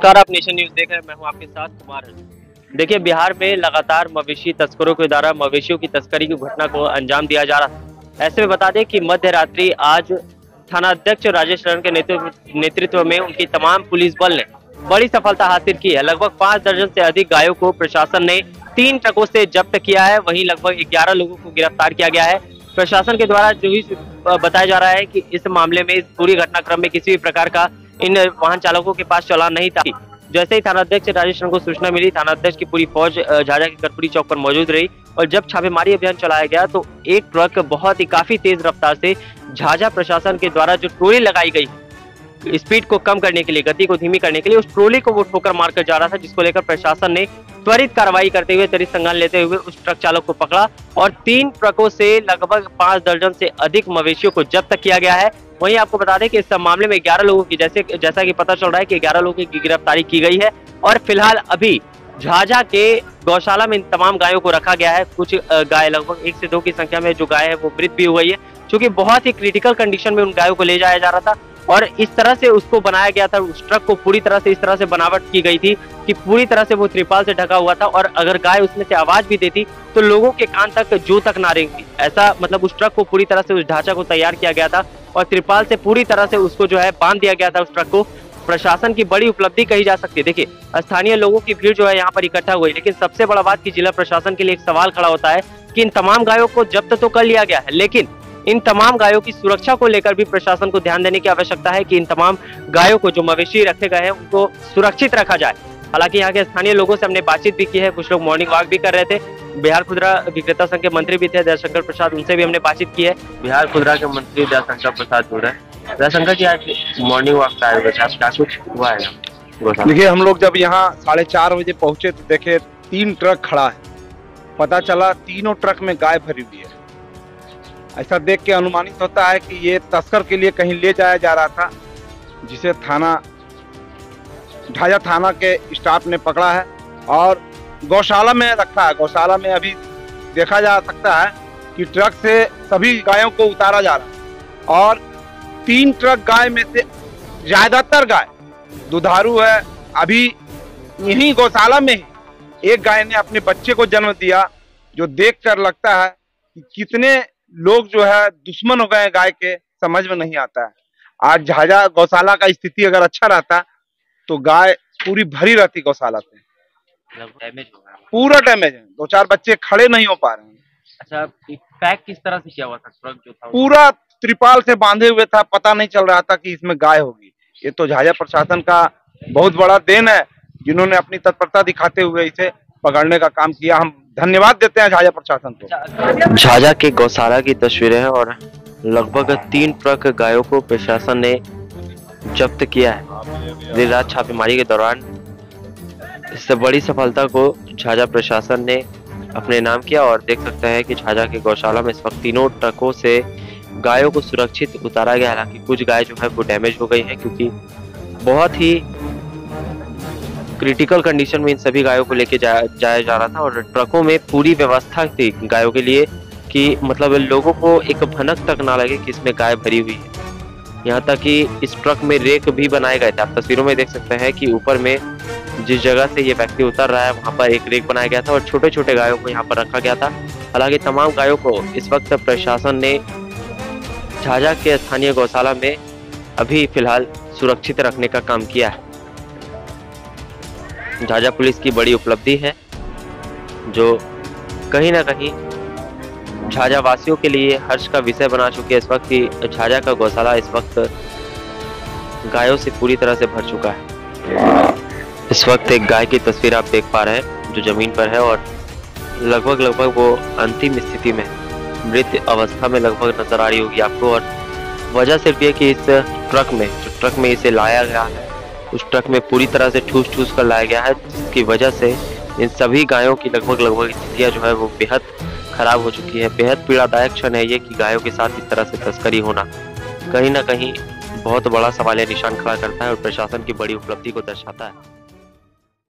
नमस्कार, आप nation news देख रहे हैं। मैं हूं आपके साथ कुमार। देखिए, बिहार में लगातार मवेशी तस्करों के द्वारा मवेशियों की तस्करी की घटना को अंजाम दिया जा रहा था। ऐसे में बता दें कि मध्य रात्रि आज थाना अध्यक्ष राजेश शरण के नेतृत्व में उनकी तमाम पुलिस बल ने बड़ी सफलता हासिल की है। लगभग 5 दर्जन से अधिक गायों को प्रशासन ने 3 ट्रकों से जब्त किया है। वहीं लगभग 11 लोगों को गिरफ्तार किया गया है। प्रशासन के द्वारा जो ही बताया जा रहा है कि इस मामले में, इस पूरी घटनाक्रम में किसी भी प्रकार का इन वाहन चालकों के पास चालान नहीं था। जैसे ही थाना अध्यक्ष राजेश शरण को सूचना मिली, थाना अध्यक्ष की पूरी फौज झाझा के कर्पूरी चौक पर मौजूद रही और जब छापेमारी अभियान चलाया गया तो एक ट्रक बहुत ही काफी तेज रफ्तार से झाझा प्रशासन के द्वारा जो ट्रोली लगाई गई स्पीड को कम करने के लिए, गति को धीमी करने के लिए, उस ट्रोली को वो ठोकर मारकर जा रहा था, जिसको लेकर प्रशासन ने त्वरित कार्रवाई करते हुए, त्वरित संज्ञान लेते हुए उस ट्रक चालक को पकड़ा और 3 ट्रकों से लगभग 5 दर्जन से अधिक मवेशियों को जब्त किया गया है। वहीं आपको बता दें कि इस मामले में 11 लोगों की जैसा कि पता चल रहा है कि 11 लोगों की गिरफ्तारी की गई है और फिलहाल अभी झाझा के गौशाला में इन तमाम गायों को रखा गया है। कुछ गाय, लगभग 1 से 2 की संख्या में जो गाय है वो मृत भी हो गई है, क्योंकि बहुत ही क्रिटिकल कंडीशन में उन गायों को ले जाया जा रहा था और इस तरह से उसको बनाया गया था। उस ट्रक को पूरी तरह से इस तरह से बनावट की गई थी कि पूरी तरह से वो त्रिपाल से ढका हुआ था और अगर गाय उसमें से आवाज भी देती तो लोगों के कान तक जू तक ना रेंगती। ऐसा मतलब उस ट्रक को पूरी तरह से, उस ढांचा को तैयार किया गया था और त्रिपाल से पूरी तरह से उसको जो है बांध दिया गया था। उस ट्रक को प्रशासन की बड़ी उपलब्धि कही जा सकती है। देखिए, स्थानीय लोगों की भीड़ जो है यहाँ पर इकट्ठा हुई, लेकिन सबसे बड़ा बात कि जिला प्रशासन के लिए एक सवाल खड़ा होता है कि इन तमाम गायों को जब्त तो कर लिया गया है, लेकिन इन तमाम गायों की सुरक्षा को लेकर भी प्रशासन को ध्यान देने की आवश्यकता है कि इन तमाम गायों को, जो मवेशी रखे गए हैं, उनको सुरक्षित रखा जाए। हालांकि यहाँ के स्थानीय लोगों से हमने बातचीत भी की है, कुछ लोग मॉर्निंग वॉक भी कर रहे थे। बिहार खुदरा विक्रेता संघ के मंत्री भी थे दयाशंकर प्रसाद, उनसे भी हमने बातचीत की है। बिहार खुदरा के मंत्री दयाशंकर प्रसाद बोल रहे हैं। दयाशंकर जी, आज मॉर्निंग वॉक का क्या कुछ हुआ है? देखिए, हम लोग जब यहाँ 4:30 बजे पहुंचे तो देखे 3 ट्रक खड़ा है। पता चला तीनों ट्रक में गाय भरी हुई है। ऐसा देख के अनुमानित होता है कि ये तस्कर के लिए कहीं ले जाया जा रहा था, जिसे झाझा थाना के स्टाफ ने पकड़ा है और गौशाला में रखा है। गौशाला में अभी देखा जा सकता है कि ट्रक से सभी गायों को उतारा जा रहा है और 3 ट्रक गाय में से ज्यादातर गाय दुधारू है। अभी यही गौशाला में ही एक गाय ने अपने बच्चे को जन्म दिया, जो देखकर लगता है कि कितने लोग जो है दुश्मन हो गए गाय के, समझ में नहीं आता है। आज झाझा गौशाला का स्थिति अगर अच्छा रहता तो गाय पूरी भरी रहती गौशाला से। पूरा डैमेज है, 2-4 बच्चे खड़े नहीं हो पा रहे हैं। अच्छा, पैक किस तरह से किया हुआ था ट्रक जो था? पूरा त्रिपाल से बांधे हुए था, पता नहीं चल रहा था कि इसमें गाय होगी। ये तो झाझा प्रशासन का बहुत बड़ा देन है, जिन्होंने अपनी तत्परता दिखाते हुए इसे पकड़ने का काम किया। हम धन्यवाद देते हैं झाझा प्रशासन को। झाझा के गौशाला की तस्वीरें हैं और लगभग 3 ट्रक गायों को प्रशासन ने जब्त किया है। देर रात छापेमारी के दौरान इससे बड़ी सफलता को झाझा प्रशासन ने अपने नाम किया और देख सकते हैं कि झाझा के गौशाला में इस वक्त तीनों ट्रकों से गायों को सुरक्षित उतारा गया। हालांकि कुछ गाय जो है वो डैमेज हो गई है, क्योंकि बहुत ही क्रिटिकल कंडीशन में इन सभी गायों को लेके जाया जा रहा था और ट्रकों में पूरी व्यवस्था थी गायों के लिए कि मतलब लोगों को एक भनक तक ना लगे कि इसमें गाय भरी हुई है। यहाँ तक कि इस ट्रक में रेक भी बनाए गए थे। आप तस्वीरों में देख सकते हैं कि ऊपर में जिस जगह से ये व्यक्ति उतर रहा है वहाँ पर एक रेक बनाया गया था और छोटे छोटे गायों को यहाँ पर रखा गया था। हालांकि तमाम गायों को इस वक्त प्रशासन ने झाझा के स्थानीय गौशाला में अभी फिलहाल सुरक्षित रखने का काम किया है। झाझा पुलिस की बड़ी उपलब्धि है, जो कहीं ना कहीं झाझा वासियों के लिए हर्ष का विषय बना चुकी है इस वक्त की झाझा का गौशाला इस वक्त गायों से पूरी तरह से भर चुका है। इस वक्त एक गाय की तस्वीर आप देख पा रहे हैं जो जमीन पर है और लगभग वो अंतिम स्थिति में, मृत अवस्था में लगभग नजर आ रही होगी आपको। और वजह सिर्फ ये कि इस ट्रक में इसे लाया गया है, उस ट्रक में पूरी तरह से ठूस कर लाया गया है, जिसकी वजह से इन सभी गायों की लगभग स्थितियाँ जो है वो बेहद खराब हो चुकी है। बेहद पीड़ादायक क्षण है ये कि गायों के साथ इस तरह से तस्करी होना कहीं ना कहीं बहुत बड़ा सवालिया निशान खड़ा करता है और प्रशासन की बड़ी उपलब्धि को दर्शाता है।